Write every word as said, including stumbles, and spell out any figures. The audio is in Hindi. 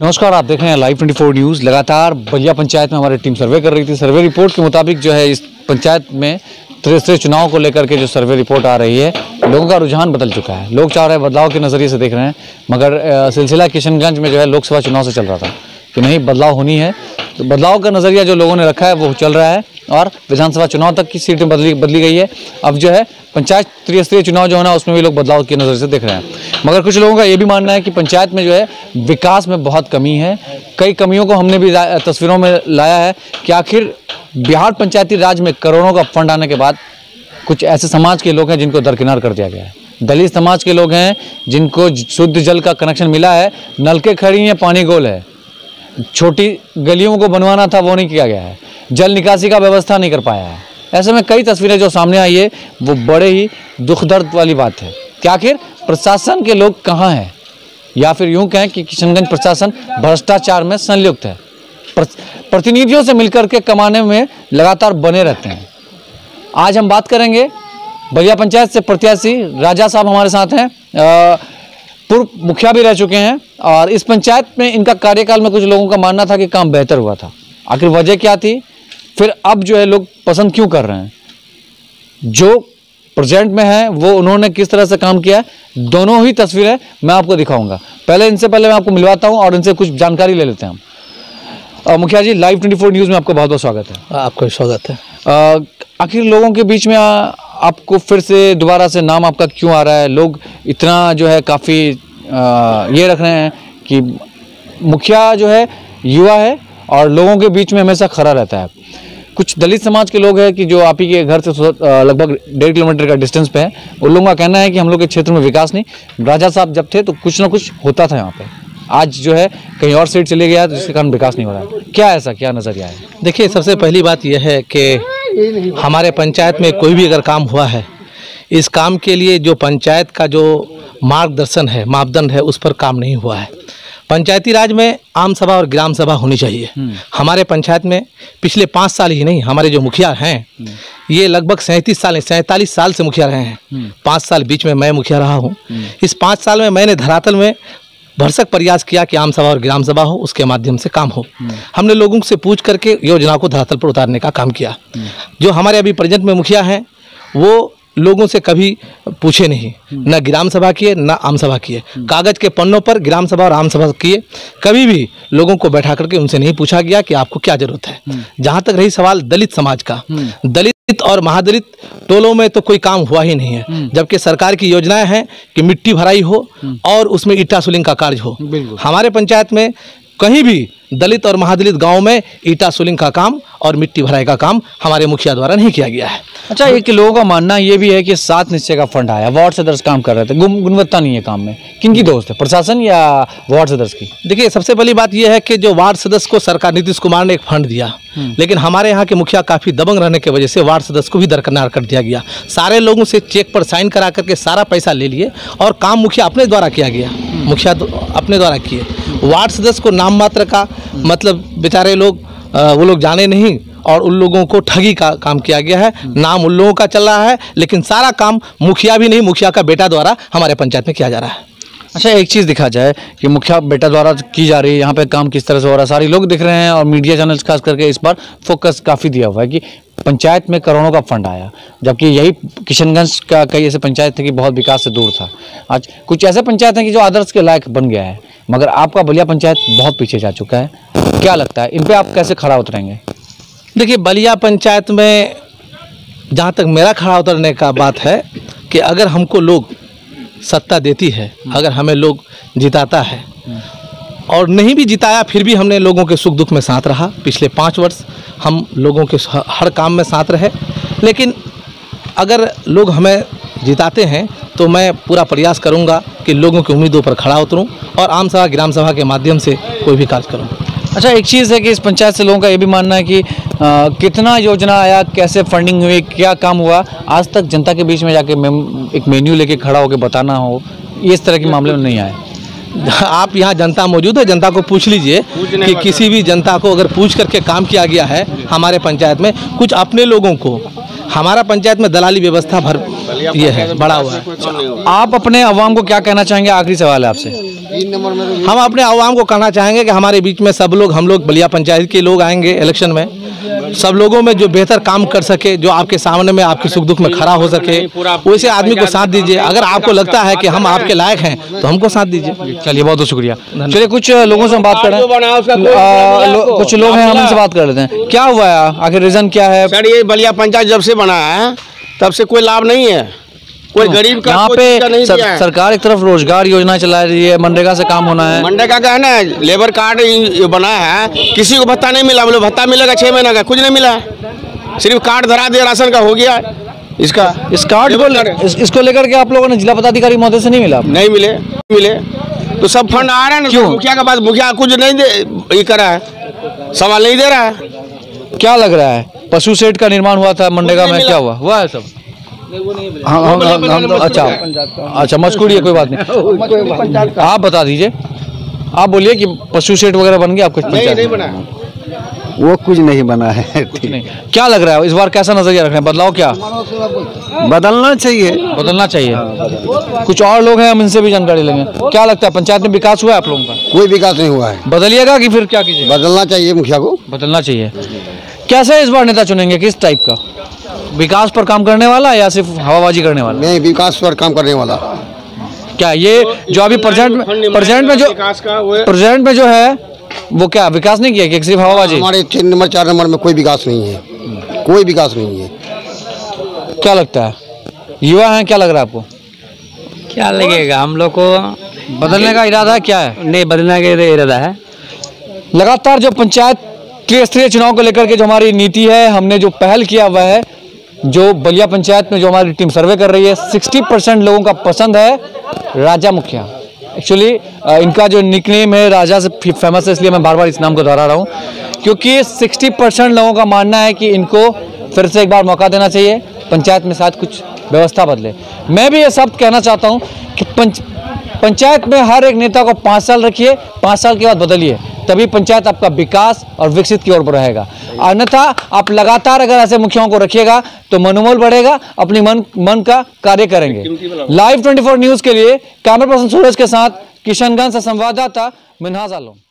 नमस्कार, आप देख रहे हैं लाइव चौबीस न्यूज़। लगातार बलिया पंचायत में हमारी टीम सर्वे कर रही थी। सर्वे रिपोर्ट के मुताबिक जो है इस पंचायत में त्रिस्तरीय चुनाव को लेकर के जो सर्वे रिपोर्ट आ रही है, लोगों का रुझान बदल चुका है। लोग चाह रहे हैं बदलाव के नज़रिए से देख रहे हैं, मगर सिलसिला किशनगंज में जो है लोकसभा चुनाव से चल रहा था कि नहीं बदलाव होनी है, तो बदलाव का नज़रिया जो लोगों ने रखा है वो चल रहा है और विधानसभा चुनाव तक की सीटें बदली बदली गई है। अब जो है पंचायत त्रिस्तरीय चुनाव जो है ना, उसमें भी लोग बदलाव की नज़र से देख रहे हैं। मगर कुछ लोगों का ये भी मानना है कि पंचायत में जो है विकास में बहुत कमी है। कई कमियों को हमने भी तस्वीरों में लाया है कि आखिर बिहार पंचायती राज में करोड़ों का फंड आने के बाद कुछ ऐसे समाज के लोग हैं जिनको दरकिनार कर दिया गया है। दलित समाज के लोग हैं जिनको शुद्ध जल का कनेक्शन मिला है, नलके खड़ी हैं, पानी गोल है, छोटी गलियों को बनवाना था वो नहीं किया गया है, जल निकासी का व्यवस्था नहीं कर पाया है। ऐसे में कई तस्वीरें जो सामने आई है वो बड़े ही दुख दर्द वाली बात है कि आखिर प्रशासन के लोग कहाँ हैं, या फिर यूं कहें कि किशनगंज प्रशासन भ्रष्टाचार में संलिप्त है। प्रतिनिधियों से मिलकर के कमाने में लगातार बने रहते हैं। आज हम बात करेंगे बलिया पंचायत से प्रत्याशी राजा साहब हमारे साथ हैं, पूर्व मुखिया भी रह चुके हैं और इस पंचायत में इनका कार्यकाल में कुछ लोगों का मानना था कि काम बेहतर हुआ था। आखिर वजह क्या थी, फिर अब जो है लोग पसंद क्यों कर रहे हैं, जो प्रेजेंट में है वो उन्होंने किस तरह से काम किया है, दोनों ही तस्वीरें मैं आपको दिखाऊंगा। पहले इनसे पहले मैं आपको मिलवाता हूं और इनसे कुछ जानकारी ले लेते हैं हम। मुखिया जी, लाइव चौबीस न्यूज़ में आपका बहुत बहुत स्वागत है। आपका स्वागत है। आ, आखिर लोगों के बीच में आ, आपको फिर से दोबारा से नाम आपका क्यों आ रहा है? लोग इतना जो है काफ़ी ये रख रहे हैं कि मुखिया जो है युवा है और लोगों के बीच में हमेशा खड़ा रहता है। कुछ दलित समाज के लोग हैं कि जो आप ही के घर से लगभग डेढ़ किलोमीटर का डिस्टेंस पे है, उन लोगों का कहना है कि हम लोग के क्षेत्र में विकास नहीं, राजा साहब जब थे तो कुछ ना कुछ होता था यहाँ पे, आज जो है कहीं और सीट चले गया तो जिसके कारण विकास नहीं हो रहा है। क्या ऐसा क्या नज़रिया है? देखिए, सबसे पहली बात यह है कि हमारे पंचायत में कोई भी अगर काम हुआ है, इस काम के लिए जो पंचायत का जो मार्गदर्शन है, मापदंड है, उस पर काम नहीं हुआ है। पंचायती राज में आम सभा और ग्राम सभा होनी चाहिए। हमारे पंचायत में पिछले पाँच साल ही नहीं, हमारे जो मुखिया हैं ये लगभग सैंतीस साल सैंतालीस साल से मुखिया रहे हैं। पाँच साल बीच में मैं मुखिया रहा हूँ। इस पाँच साल में मैंने धरातल में भरसक प्रयास किया कि आम सभा और ग्राम सभा हो, उसके माध्यम से काम हो। हमने लोगों से पूछ करके योजना को धरातल पर उतारने का काम किया। जो हमारे अभी प्रेजेंट में मुखिया हैं वो लोगों से कभी पूछे नहीं, न ग्राम सभा किए न आम सभा किए। कागज के पन्नों पर ग्राम सभा और आम सभा किए, कभी भी लोगों को बैठा करके उनसे नहीं पूछा गया कि आपको क्या जरूरत है। जहाँ तक रही सवाल दलित समाज का, दलित और महादलित टोलों में तो कोई काम हुआ ही नहीं है, जबकि सरकार की योजनाएं हैं कि मिट्टी भराई हो और उसमें ईटा सुलिंग का कार्य हो। हमारे पंचायत में कहीं भी दलित और महादलित गांव में ईटा सुलिंग का काम और मिट्टी भराई का काम हमारे मुखिया द्वारा नहीं किया गया है। अच्छा, एक लोगों का मानना ये भी है कि सात निश्चय का फंड आया, वार्ड सदस्य काम कर रहे थे, गुणवत्ता नहीं है काम में। किनकी दोस्त है, प्रशासन या वार्ड सदस्य की? देखिए, सबसे पहली बात यह है कि जो वार्ड सदस्य को सरकार नीतीश कुमार ने एक फंड दिया, लेकिन हमारे यहाँ के मुखिया काफ़ी दबंग रहने की वजह से वार्ड सदस्य को भी दरकिनार कर दिया गया। सारे लोगों से चेक पर साइन करा करके सारा पैसा ले लिए और काम मुखिया अपने द्वारा किया गया, मुखिया अपने द्वारा किए। वार्ड सदस्य को नाम मात्र का, मतलब बेचारे लोग वो लोग जाने नहीं और उन लोगों को ठगी का काम किया गया है। नाम उन लोगों का चल रहा है, लेकिन सारा काम मुखिया भी नहीं, मुखिया का बेटा द्वारा हमारे पंचायत में किया जा रहा है। अच्छा, एक चीज़ दिखा जाए कि मुखिया बेटा द्वारा की जा रही है, यहाँ पे काम किस तरह से हो रहा है, सारे लोग दिख रहे हैं और मीडिया चैनल्स खास करके इस पर फोकस काफ़ी दिया हुआ है कि पंचायत में करोड़ों का फंड आया, जबकि यही किशनगंज का कई ऐसे पंचायत थे कि बहुत विकास से दूर था। आज कुछ ऐसे पंचायत हैं कि जो आदर्श के लायक बन गया है, मगर आपका बलिया पंचायत बहुत पीछे जा चुका है। क्या लगता है इन पर आप कैसे खड़ा उतरेंगे? देखिए, बलिया पंचायत में जहाँ तक मेरा खड़ा उतरने का बात है कि अगर हमको लोग सत्ता देती है, अगर हमें लोग जिताता है और नहीं भी जिताया फिर भी हमने लोगों के सुख दुख में साथ रहा। पिछले पाँच वर्ष हम लोगों के हर काम में साथ रहे, लेकिन अगर लोग हमें जिताते हैं तो मैं पूरा प्रयास करूंगा कि लोगों की उम्मीदों पर खड़ा उतरूं और आम सभा ग्राम सभा के माध्यम से कोई भी कार्य करूं। अच्छा, एक चीज़ है कि इस पंचायत से लोगों का ये भी मानना है कि आ, कितना योजना आया, कैसे फंडिंग हुई, क्या काम हुआ, आज तक जनता के बीच में जाके एक मेन्यू लेके खड़ा होकर बताना हो, इस तरह के मामले में नहीं आए। आप यहाँ जनता मौजूद है, जनता को पूछ लीजिए कि किसी भी जनता को अगर पूछ करके काम किया गया है हमारे पंचायत में, कुछ अपने लोगों को। हमारा पंचायत में दलाली व्यवस्था भर ये है, बड़ा हुआ है। आप अपने अवाम को क्या कहना चाहेंगे? आखिरी सवाल है आपसे। हम अपने आवाम को कहना चाहेंगे कि हमारे बीच में सब लोग, हम लोग बलिया पंचायत के लोग आएंगे इलेक्शन में, सब लोगों में जो बेहतर काम कर सके, जो आपके सामने में आपके सुख दुख में खड़ा हो सके, वैसे आदमी को साथ दीजिए। अगर आपको लगता है कि हम आपके लायक हैं तो हमको साथ दीजिए। चलिए, बहुत बहुत शुक्रिया। चलिए, कुछ लोगों से हम बात करें, लो, कुछ लोग हैं, हम उनसे बात कर लेते हैं। क्या हुआ है, आखिर रीजन क्या है? सर, ये बलिया पंचायत जब से बना है तब से कोई लाभ नहीं है, कोई गरीब का यहाँ पे नहीं सर, दिया है। सरकार एक तरफ रोजगार योजना चला रही है, मनरेगा से काम होना है। मनरेगा का है ना, लेबर कार्ड बना है, किसी को भत्ता नहीं मिला, बोले भत्ता मिलेगा छह महीने का, कुछ नहीं मिला, सिर्फ कार्ड धरा दिया, राशन का हो गया। इसका इस कार्ड को इस, इसको लेकर के आप लोगों ने जिला पदाधिकारी महोदय से नहीं मिला? नहीं मिले मिले तो सब फंड आ रहा है ना, क्यों मुखिया के पास, मुखिया कुछ नहीं दे ये करा है, सवाल नहीं दे रहा है। क्या लग रहा है, पशु शेड का निर्माण हुआ था मनरेगा में, क्या हुआ हुआ है सब? हाँ, हम, हम, हम, अच्छा अच्छा मजकूरी है, कोई बात नहीं, आप बता दीजिए, आप बोलिए कि पशु शेड वगैरह बन गया आपके पंचायत? नहीं बना, वो कुछ नहीं बना है। कुछ नहीं। क्या लग रहा है इस बार, कैसा नजरिया रख रहे हैं, बदलाव क्या बदलना चाहिए? बदलना चाहिए। कुछ और लोग हैं, हम इनसे भी जानकारी लेंगे। क्या लगता है, पंचायत में विकास हुआ है आप लोगों का? कोई विकास नहीं हुआ है। बदलिएगा कि फिर क्या कीजिए? बदलना चाहिए, मुखिया को बदलना चाहिए। कैसे इस बार नेता चुनेंगे, किस टाइप का? विकास पर काम करने वाला या सिर्फ हवाबाजी करने वाला? नहीं, विकास पर काम करने वाला। क्या ये जो अभी प्रेजेंट में प्रेजेंट में जो प्रेजेंट में जो है वो क्या विकास नहीं किया कि सिर्फ हवाबाजी? हमारे तीन नंबर चार नंबर में कोई विकास नहीं है, कोई विकास नहीं है। क्या लगता है, युवा हैं, क्या लग रहा है आपको? क्या लगेगा, हम लोग को बदलने का इरादा है, क्या है? नहीं, बदलने का इरादा है। लगातार जो पंचायत त्रिस्तरीय चुनाव को लेकर के जो हमारी नीति है, हमने जो पहल किया हुआ है, जो बलिया पंचायत में जो हमारी टीम सर्वे कर रही है, साठ परसेंट लोगों का पसंद है राजा मुखिया। एक्चुअली इनका जो निकनेम है राजा से फेमस है, इसलिए मैं बार बार इस नाम को दोहरा रहा हूँ, क्योंकि साठ परसेंट लोगों का मानना है कि इनको फिर से एक बार मौका देना चाहिए, पंचायत में शायद कुछ व्यवस्था बदले। मैं भी ये शब्द कहना चाहता हूँ कि पंच पंचायत में हर एक नेता को पाँच साल रखिए, पाँच साल के बाद बदलिए, तभी पंचायत आपका विकास और विकसित की ओर बढ़ेगा। अन्यथा आप लगातार अगर ऐसे मुखियाओं को रखिएगा तो मनोबल बढ़ेगा, अपनी मन मन का कार्य करेंगे। लाइव चौबीस न्यूज़ के लिए कैमरा पर्सन सूरज के साथ किशनगंज से संवाददाता मिन्हाज आलम।